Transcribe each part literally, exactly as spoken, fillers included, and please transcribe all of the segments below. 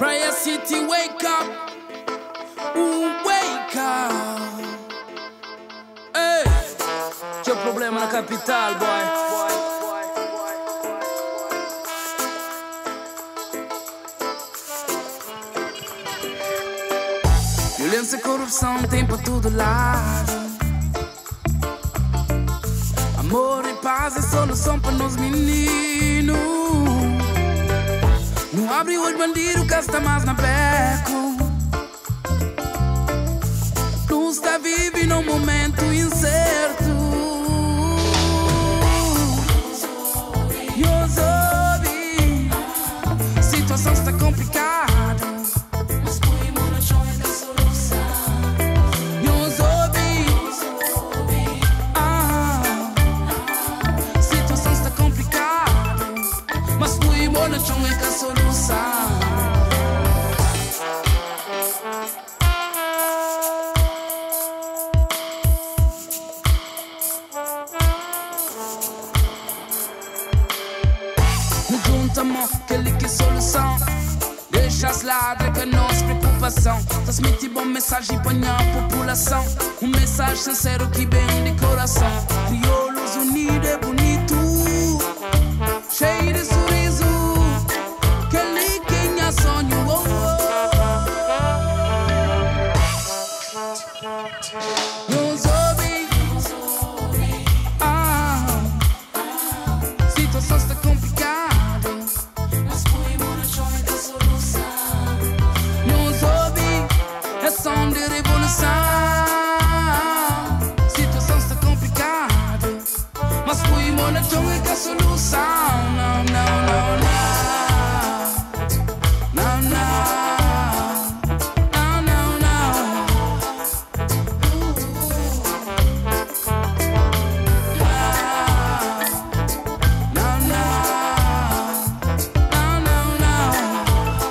Praia City, wake up, uh, wake up. Ei, c'è un problema na capital, boy. Violência e corrupção tem pra todo lado. Amor e paz é solução para nós meninos. Não abre o olho bandido, gasta mais na beco. Não está vive num momento incerto. Eu soube, situação está complicada. Aquele que solução. Deixa as ladras que nossa preocupação. Transmite boa mensagem para a população. Um mensagem sincero que vem de coração. Crioulos unidos é bonito, cheio de sorriso. Aquele quem é sonho. Oh, oh. Nos ouve. Ah, situação está complicada. Som de revolução. Situação está complicada, mas fui monotão e que a solução. Não, não, não, não. Não, não. Não, não, não. Não, não. Não, não, não.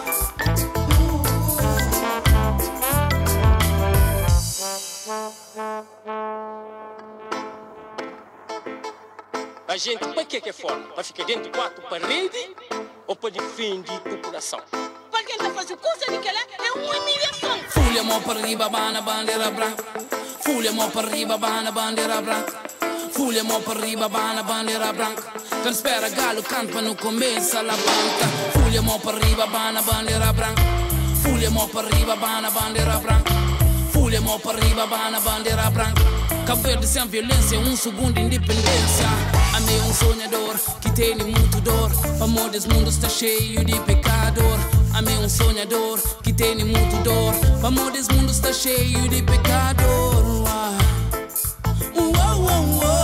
A gente, para que é que é forma? Para ficar dentro de quatro paredes ou para defender a população? Para quem está fazendo coisa de que ela é uma humilhação. Folha mão para riba, bana bandeira branca. Folha mão para riba, bana bandeira branca. Folha mão para riba, bana bandeira branca. Quando espera galo canta para não começa a banca. Folha mão para riba, bana bandeira branca. Folha mão para riba, bana bandeira branca. Folha mão para riba, bana bandeira branca. Cabo Verde sem violência, um segundo de independência. Amei um sonhador que tem muito dor. O amor desse mundo está cheio de pecador. Amei um sonhador que tem muito dor. O amor desse mundo está cheio de pecador. Uau, uau, uau.